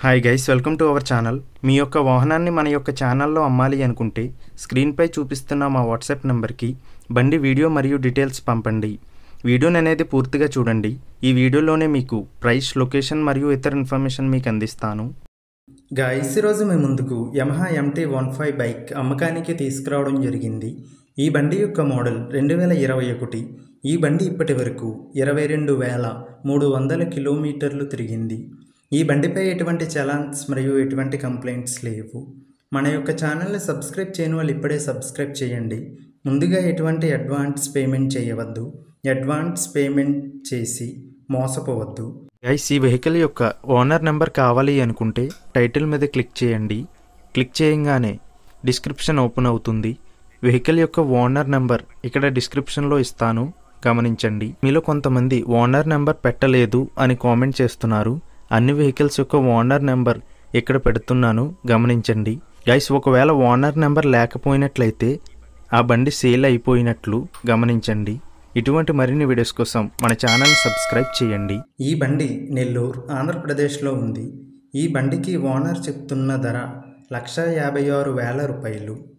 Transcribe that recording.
Hi guys, welcome to our channel. మీ యొక్క వాహనాన్ని మన యొక్క ఛానల్లో అమ్మాలి అనుకుంటే స్క్రీన్పై చూపిస్తున్న మా వాట్సాప్ నెంబర్కి బండి వీడియో మరియు డీటెయిల్స్ పంపండి. వీడియోని అనేది పూర్తిగా చూడండి. ఈ వీడియోలోనే మీకు ప్రైస్, లొకేషన్ మరియు ఇతర ఇన్ఫర్మేషన్ మీకు అందిస్తాను. గైస్, ఈరోజు మీ ముందుకు యమహా MT-15 బైక్ అమ్మకానికి తీసుకురావడం జరిగింది. ఈ బండి యొక్క మోడల్ 2021. ఈ బండి ఇప్పటి వరకు 22,300 కిలోమీటర్లు తిరిగింది. ఈ బండిపై ఎటువంటి చలాన్స్ మరియు ఎటువంటి కంప్లైంట్స్ లేవు. మన యొక్క ఛానల్ని సబ్స్క్రైబ్ చేయని వాళ్ళు ఇప్పుడే సబ్స్క్రైబ్ చేయండి. ముందుగా ఎటువంటి అడ్వాన్స్ పేమెంట్ చేయవద్దు. అడ్వాన్స్ పేమెంట్ చేసి మోసపోవద్దు. గైస్, ఈ వెహికల్ యొక్క ఓనర్ నెంబర్ కావాలి అనుకుంటే టైటిల్ మీద క్లిక్ చేయండి. క్లిక్ చేయగానే డిస్క్రిప్షన్ ఓపెన్ అవుతుంది. వెహికల్ యొక్క ఓనర్ నెంబర్ ఇక్కడ డిస్క్రిప్షన్లో ఇస్తాను, గమనించండి. మీలో కొంతమంది ఓనర్ నెంబర్ పెట్టలేదు అని కామెంట్ చేస్తున్నారు. అన్ని వెహికల్స్ యొక్క ఓనర్ నెంబర్ ఇక్కడ పెడుతున్నాను, గమనించండి. గైస్, ఒకవేళ ఓనర్ నెంబర్ లేకపోయినట్లయితే ఆ బండి సేల్ అయిపోయినట్లు గమనించండి. ఇటువంటి మరిన్ని వీడియోస్ కోసం మన ఛానల్ సబ్స్క్రైబ్ చేయండి. ఈ బండి నెల్లూరు, ఆంధ్రప్రదేశ్లో ఉంది. ఈ బండికి ఓనర్ చెప్తున్న ధర 1,56,000 రూపాయలు.